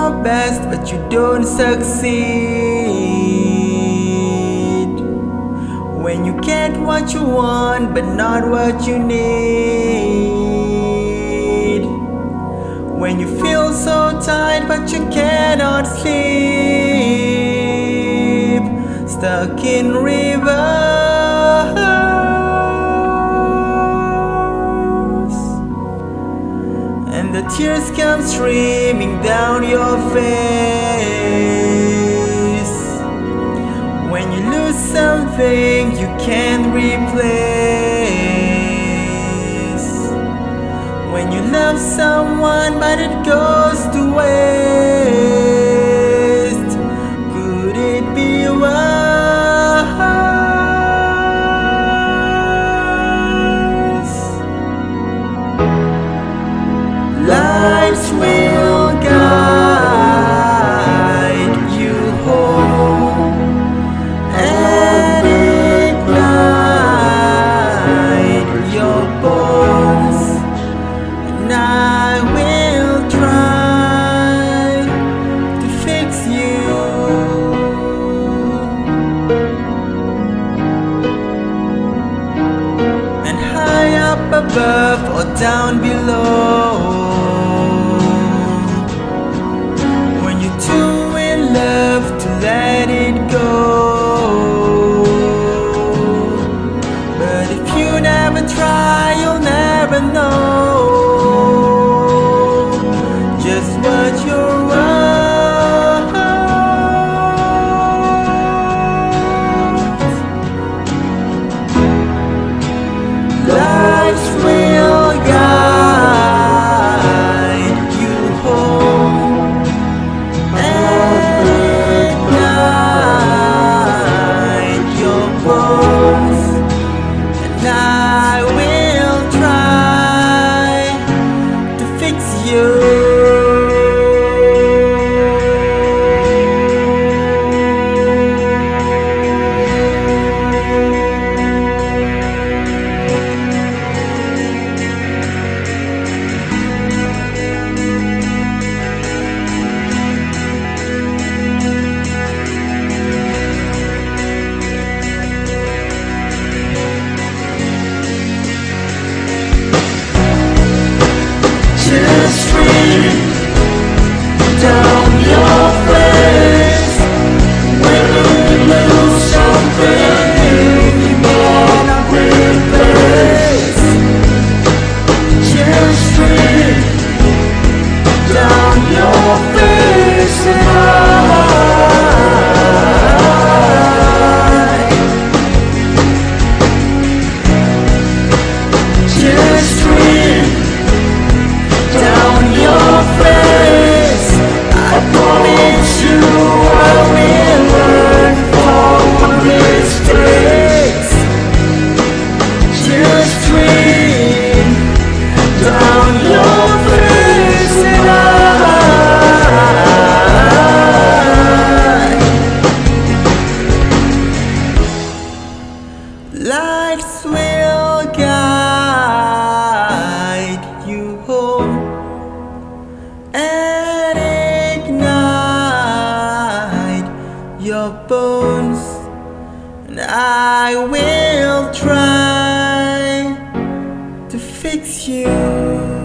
your best but you don't succeed. When you get what you want but not what you need. When you feel so tired but you cannot sleep. Stuck in rivers and the tears come streaming down your face. When you lose something you can't replace. When you love someone but it goes to waste. Could it be worse? Lights will guide you home and ignite your bones, and I will try to fix you. And high up above or down below, too in love to let it go. But if you never try, you'll never know just what you're worth. Life will guide you home. Down your face when you lose something you cannot replace. Just stream down your face and just stream down your face. I promise you I will learn from mistakes. Just dream down your face and lights will guide you home and ignite your bones, and I will try to fix you.